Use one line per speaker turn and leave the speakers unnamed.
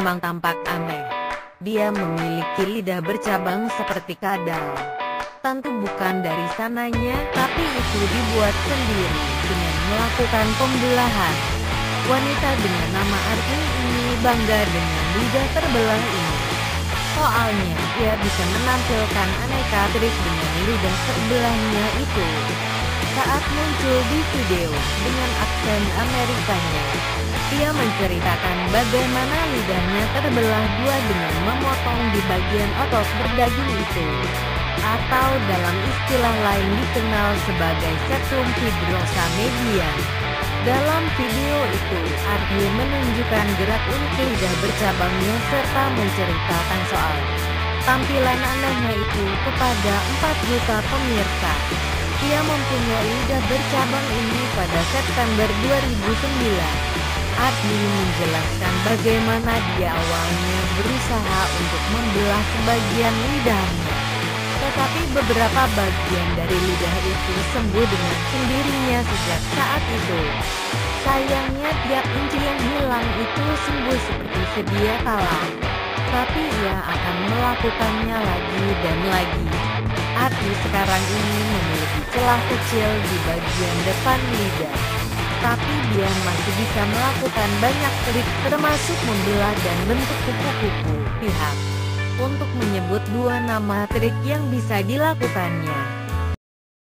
memang tampak aneh. Dia memiliki lidah bercabang seperti kadal. Tentu bukan dari sananya, tapi itu dibuat sendiri dengan melakukan pembelahan. Wanita dengan nama Arti ini bangga dengan lidah terbelah ini. Soalnya, dia bisa menampilkan aneka trik dengan lidah terbelahnya itu. Saat muncul di video dengan aksen Amerikanya, dia menceritakan bagaimana lidahnya terbelah dua dengan memotong di bagian otot berdaging itu, atau dalam istilah lain dikenal sebagai septum fibrosa median. Dalam video itu, Ardi menunjukkan gerak unik lidah bercabangnya serta menceritakan soal tampilan anehnya itu kepada 4 juta pemirsa. Dia mempunyai lidah bercabang ini pada September 2009. Ardi menjelaskan bagaimana dia awalnya berusaha untuk membelah sebagian lidahnya. Tetapi beberapa bagian dari lidah itu sembuh dengan sendirinya sejak saat itu. Sayangnya tiap inci yang hilang itu sembuh seperti sedia kala. Tapi ia akan melakukannya lagi dan lagi. Arti sekarang ini memiliki celah kecil di bagian depan lidah. Tapi dia masih bisa melakukan banyak trik termasuk membelah dan bentuk kuku-kuku pihak. Untuk menyebut 2 nama trik yang bisa dilakukannya.